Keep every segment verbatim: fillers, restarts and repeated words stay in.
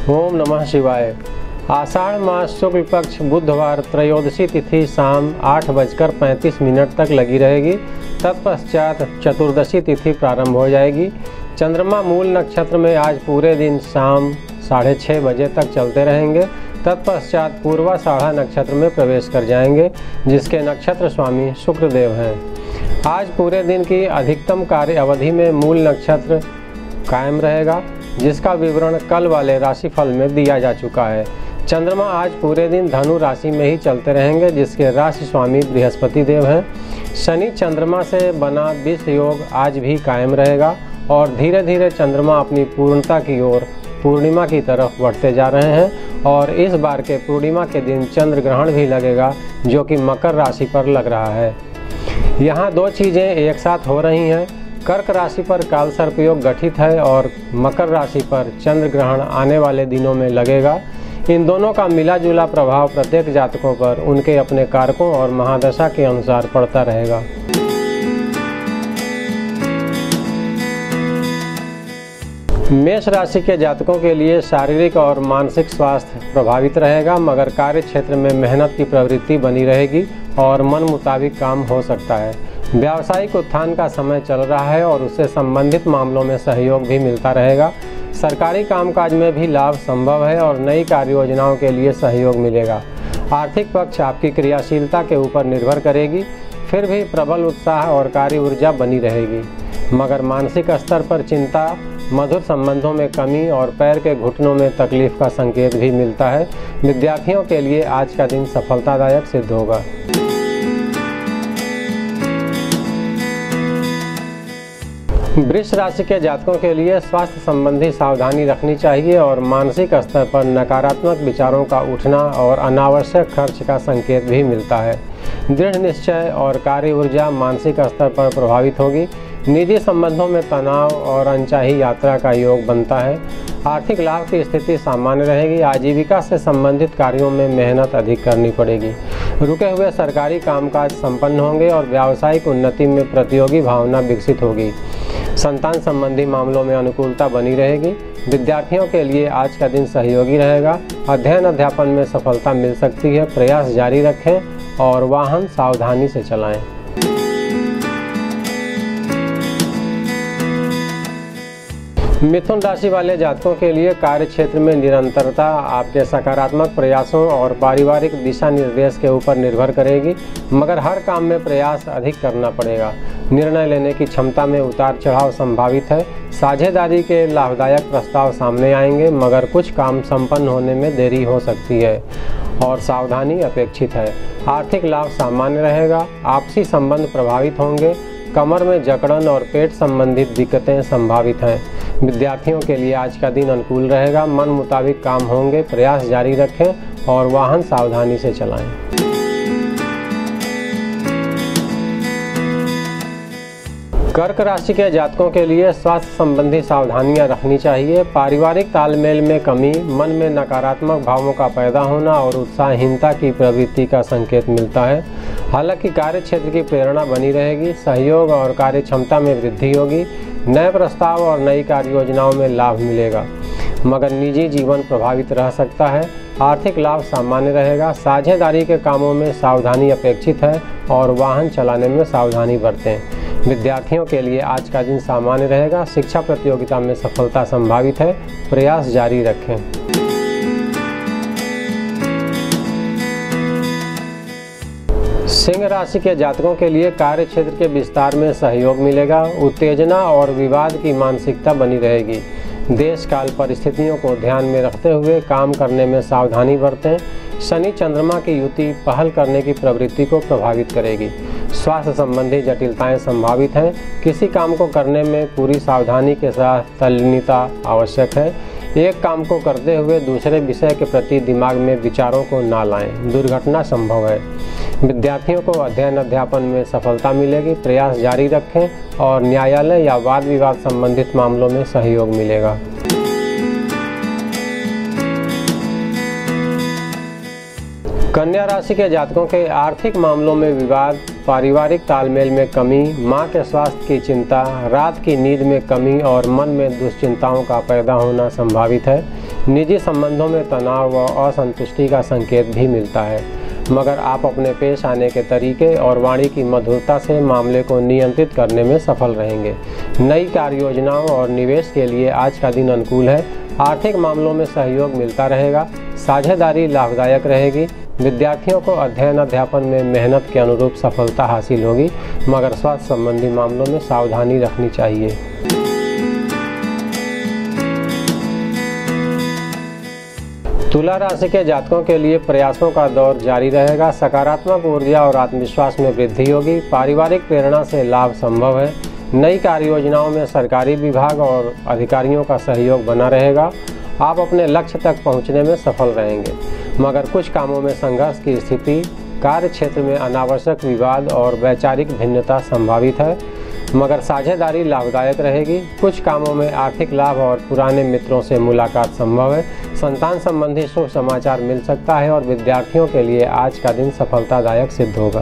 ओम नमः शिवाय। आषाढ़ मास शुक्ल पक्ष बुधवार त्रयोदशी तिथि शाम आठ बजकर पैंतीस मिनट तक लगी रहेगी। तत्पश्चात चतुर्दशी तिथि प्रारंभ हो जाएगी। चंद्रमा मूल नक्षत्र में आज पूरे दिन शाम साढ़े छः बजे तक चलते रहेंगे। तत्पश्चात पूर्वाषाढ़ा नक्षत्र में प्रवेश कर जाएंगे, जिसके नक्षत्र स्वामी शुक्रदेव हैं। आज पूरे दिन की अधिकतम कार्य अवधि में मूल नक्षत्र कायम रहेगा, जिसका विवरण कल वाले राशिफल में दिया जा चुका है। चंद्रमा आज पूरे दिन धनु राशि में ही चलते रहेंगे, जिसके राशि स्वामी बृहस्पति देव हैं। शनि चंद्रमा से बना विष योग आज भी कायम रहेगा और धीरे धीरे चंद्रमा अपनी पूर्णता की ओर पूर्णिमा की तरफ बढ़ते जा रहे हैं और इस बार के पूर्णिमा के दिन चंद्र ग्रहण भी लगेगा, जो कि मकर राशि पर लग रहा है। यहाँ दो चीज़ें एक साथ हो रही हैं। कर्क राशि पर काल सर्प योग गठित है और मकर राशि पर चंद्र ग्रहण आने वाले दिनों में लगेगा। इन दोनों का मिला जुला प्रभाव प्रत्येक जातकों पर उनके अपने कारकों और महादशा के अनुसार पड़ता रहेगा। मेष राशि के जातकों के लिए शारीरिक और मानसिक स्वास्थ्य प्रभावित रहेगा, मगर कार्य क्षेत्र में मेहनत की प्रवृत्ति बनी रहेगी और मन मुताबिक काम हो सकता है। व्यावसायिक उत्थान का समय चल रहा है और उससे संबंधित मामलों में सहयोग भी मिलता रहेगा। सरकारी कामकाज में भी लाभ संभव है और नई कार्य योजनाओं के लिए सहयोग मिलेगा। आर्थिक पक्ष आपकी क्रियाशीलता के ऊपर निर्भर करेगी, फिर भी प्रबल उत्साह और कार्य ऊर्जा बनी रहेगी। मगर मानसिक स्तर पर चिंता, मधुर संबंधों में कमी और पैर के घुटनों में तकलीफ का संकेत भी मिलता है। विद्यार्थियों के लिए आज का दिन सफलतादायक सिद्ध होगा। वृष राशि के जातकों के लिए स्वास्थ्य संबंधी सावधानी रखनी चाहिए और मानसिक स्तर पर नकारात्मक विचारों का उठना और अनावश्यक खर्च का संकेत भी मिलता है। दृढ़ निश्चय और कार्य ऊर्जा मानसिक स्तर पर प्रभावित होगी। निजी संबंधों में तनाव और अनचाही यात्रा का योग बनता है। आर्थिक लाभ की स्थिति सामान्य रहेगी। आजीविका से संबंधित कार्यों में मेहनत अधिक करनी पड़ेगी। रुके हुए सरकारी कामकाज संपन्न होंगे और व्यावसायिक उन्नति में प्रतियोगी भावना विकसित होगी। संतान संबंधी मामलों में अनुकूलता बनी रहेगी। विद्यार्थियों के लिए आज का दिन सहयोगी रहेगा। अध्ययन अध्यापन में सफलता मिल सकती है। प्रयास जारी रखें और वाहन सावधानी से चलाएं। मिथुन राशि वाले जातकों के लिए कार्य क्षेत्र में निरंतरता आपके सकारात्मक प्रयासों और पारिवारिक दिशा निर्देश के ऊपर निर्भर करेगी, मगर हर काम में प्रयास अधिक करना पड़ेगा। निर्णय लेने की क्षमता में उतार चढ़ाव संभावित है। साझेदारी के लाभदायक प्रस्ताव सामने आएंगे, मगर कुछ काम संपन्न होने में देरी हो सकती है और सावधानी अपेक्षित है। आर्थिक लाभ सामान्य रहेगा। आपसी संबंध प्रभावित होंगे। कमर में जकड़न और पेट संबंधित दिक्कतें संभावित हैं। विद्यार्थियों के लिए आज का दिन अनुकूल रहेगा। मन मुताबिक काम होंगे। प्रयास जारी रखें और वाहन सावधानी से चलाएं। कर्क राशि के जातकों के लिए स्वास्थ्य संबंधी सावधानियां रखनी चाहिए। पारिवारिक तालमेल में कमी, मन में नकारात्मक भावों का पैदा होना और उत्साहहीनता की प्रवृत्ति का संकेत मिलता है। हालांकि कार्य क्षेत्र की प्रेरणा बनी रहेगी। सहयोग और कार्य क्षमता में वृद्धि होगी। नए प्रस्ताव और नई कार्य योजनाओं में लाभ मिलेगा, मगर निजी जीवन प्रभावित रह सकता है। आर्थिक लाभ सामान्य रहेगा। साझेदारी के कामों में सावधानी अपेक्षित है और वाहन चलाने में सावधानी बरतें। विद्यार्थियों के लिए आज का दिन सामान्य रहेगा। शिक्षा प्रतियोगिता में सफलता संभावित है। प्रयास जारी रखें। सिंह राशि के जातकों के लिए कार्य क्षेत्र के विस्तार में सहयोग मिलेगा। उत्तेजना और विवाद की मानसिकता बनी रहेगी। देश काल परिस्थितियों को ध्यान में रखते हुए काम करने में सावधानी बरतें। शनि चंद्रमा की युति पहल करने की प्रवृत्ति को प्रभावित करेगी। स्वास्थ्य संबंधी जटिलताएं संभावित हैं। किसी काम को करने में पूरी सावधानी के साथ तल्लीनता आवश्यक है। एक काम को करते हुए दूसरे विषय के प्रति दिमाग में विचारों को ना लाएं। दुर्घटना संभव है। विद्यार्थियों को अध्ययन अध्यापन में सफलता मिलेगी। प्रयास जारी रखें और न्यायालय या वाद विवाद संबंधित मामलों में सहयोग मिलेगा। कन्या राशि के जातकों के आर्थिक मामलों में विवाद, पारिवारिक तालमेल में कमी, मां के स्वास्थ्य की चिंता, रात की नींद में कमी और मन में दुश्चिंताओं का पैदा होना संभावित है। निजी संबंधों में तनाव व असंतुष्टि का संकेत भी मिलता है, मगर आप अपने पेश आने के तरीके और वाणी की मधुरता से मामले को नियंत्रित करने में सफल रहेंगे। नई कार्य योजनाओं और निवेश के लिए आज का दिन अनुकूल है। आर्थिक मामलों में सहयोग मिलता रहेगा। साझेदारी लाभदायक रहेगी। विद्यार्थियों को अध्ययन अध्यापन में मेहनत के अनुरूप सफलता हासिल होगी, मगर स्वास्थ्य संबंधी मामलों में सावधानी रखनी चाहिए। तुला राशि के जातकों के लिए प्रयासों का दौर जारी रहेगा। सकारात्मक ऊर्जा और आत्मविश्वास में वृद्धि होगी। पारिवारिक प्रेरणा से लाभ संभव है। नई कार्य योजनाओं में सरकारी विभाग और अधिकारियों का सहयोग बना रहेगा। आप अपने लक्ष्य तक पहुंचने में सफल रहेंगे, मगर कुछ कामों में संघर्ष की स्थिति, कार्य क्षेत्र में अनावश्यक विवाद और वैचारिक भिन्नता संभावित है, मगर साझेदारी लाभदायक रहेगी। कुछ कामों में आर्थिक लाभ और पुराने मित्रों से मुलाकात संभव है। संतान संबंधी शुभ समाचार मिल सकता है और विद्यार्थियों के लिए आज का दिन सफलतादायक सिद्ध होगा।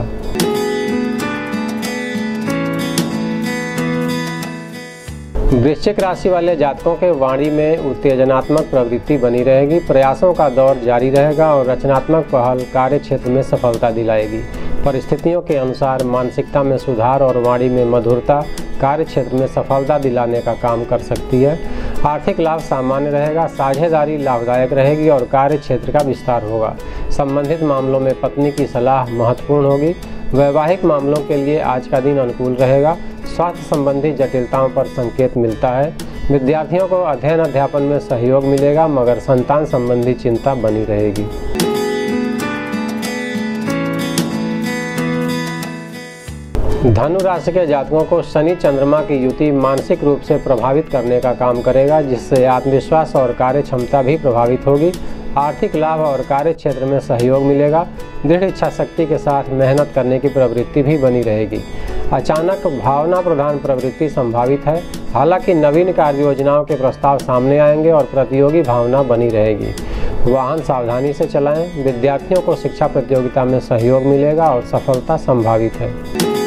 वृश्चिक राशि वाले जातकों के वाणी में उत्तेजनात्मक प्रवृत्ति बनी रहेगी। प्रयासों का दौर जारी रहेगा और रचनात्मक पहल कार्य क्षेत्र में सफलता दिलाएगी। परिस्थितियों के अनुसार मानसिकता में सुधार और वाणी में मधुरता कार्य क्षेत्र में सफलता दिलाने का काम कर सकती है। आर्थिक लाभ सामान्य रहेगा। साझेदारी लाभदायक रहेगी और कार्य क्षेत्र का विस्तार होगा। संबंधित मामलों में पत्नी की सलाह महत्वपूर्ण होगी। वैवाहिक मामलों के लिए आज का दिन अनुकूल रहेगा। स्वास्थ्य संबंधी जटिलताओं पर संकेत मिलता है। विद्यार्थियों को अध्ययन अध्यापन में सहयोग मिलेगा, मगर संतान संबंधी चिंता बनी रहेगी। धनु राशि के जातकों को शनि चंद्रमा की युति मानसिक रूप से प्रभावित करने का काम करेगा, जिससे आत्मविश्वास और कार्य क्षमता भी प्रभावित होगी। आर्थिक लाभ और कार्य क्षेत्र में सहयोग मिलेगा। दृढ़ इच्छा शक्ति के साथ मेहनत करने की प्रवृत्ति भी बनी रहेगी। अचानक भावना प्रधान प्रवृत्ति संभावित है। हालांकि नवीन कार्य योजनाओं के प्रस्ताव सामने आएंगे और प्रतियोगी भावना बनी रहेगी। वाहन सावधानी से चलाएं। विद्यार्थियों को शिक्षा प्रतियोगिता में सहयोग मिलेगा और सफलता संभावित है।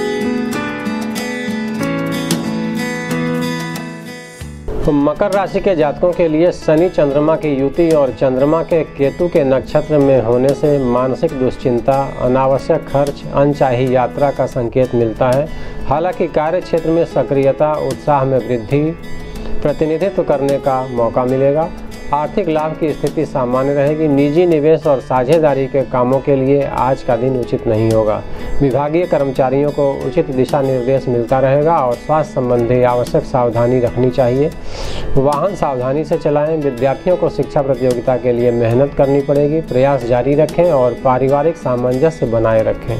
तो मकर राशि के जातकों के लिए शनि चंद्रमा की युति और चंद्रमा के केतु के नक्षत्र में होने से मानसिक दुश्चिंता, अनावश्यक खर्च, अनचाही यात्रा का संकेत मिलता है। हालांकि कार्य क्षेत्र में सक्रियता, उत्साह में वृद्धि, प्रतिनिधित्व करने का मौका मिलेगा। आर्थिक लाभ की स्थिति सामान्य रहेगी। निजी निवेश और साझेदारी के कामों के लिए आज का दिन उचित नहीं होगा। विभागीय कर्मचारियों को उचित दिशा निर्देश मिलता रहेगा और स्वास्थ्य संबंधी आवश्यक सावधानी रखनी चाहिए। वाहन सावधानी से चलाएं। विद्यार्थियों को शिक्षा प्रतियोगिता के लिए मेहनत करनी पड़ेगी। प्रयास जारी रखें और पारिवारिक सामंजस्य बनाए रखें।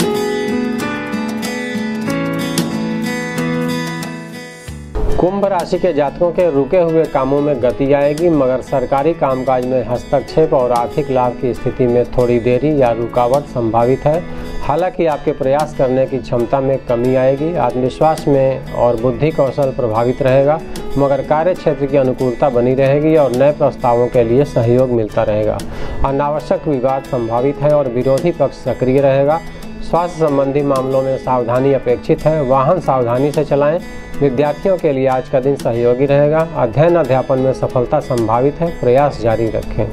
कुंभ राशि के जातकों के रुके हुए कामों में गति आएगी, मगर सरकारी कामकाज में हस्तक्षेप और आर्थिक लाभ की स्थिति में थोड़ी देरी या रुकावट संभावित है। हालांकि आपके प्रयास करने की क्षमता में कमी आएगी। आत्मविश्वास में और बुद्धि कौशल प्रभावित रहेगा, मगर कार्य क्षेत्र की अनुकूलता बनी रहेगी और नए प्रस्तावों के लिए सहयोग मिलता रहेगा। अनावश्यक विवाद संभावित है और विरोधी पक्ष सक्रिय रहेगा। स्वास्थ्य संबंधी मामलों में सावधानी अपेक्षित है। वाहन सावधानी से चलाएं। विद्यार्थियों के लिए आज का दिन सहयोगी रहेगा। अध्ययन अध्यापन में सफलता संभावित है। प्रयास जारी रखें।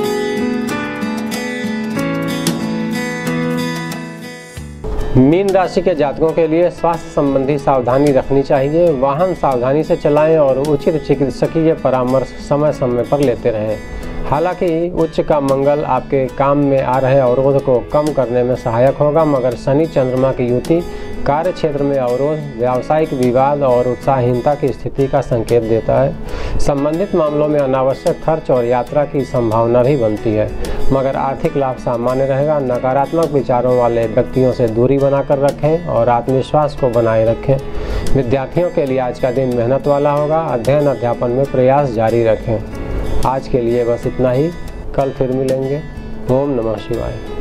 मीन राशि के जातकों के लिए स्वास्थ्य संबंधी सावधानी रखनी चाहिए। वाहन सावधानी से चलाएं और उचित चिकित्सकीय परामर्श समय समय पर लेते रहें। हालांकि उच्च का मंगल आपके काम में आ रहे अवरोध को कम करने में सहायक होगा, मगर शनि चंद्रमा की युति कार्य क्षेत्र में अवरोध, व्यावसायिक विवाद और उत्साहहीनता की स्थिति का संकेत देता है। संबंधित मामलों में अनावश्यक खर्च और यात्रा की संभावना भी बनती है, मगर आर्थिक लाभ सामान्य रहेगा। नकारात्मक विचारों वाले व्यक्तियों से दूरी बनाकर रखें और आत्मविश्वास को बनाए रखें। विद्यार्थियों के लिए आज का दिन मेहनत वाला होगा। अध्ययन अध्यापन में प्रयास जारी रखें। आज के लिए बस इतना ही। कल फिर मिलेंगे। ओम नमः शिवाय।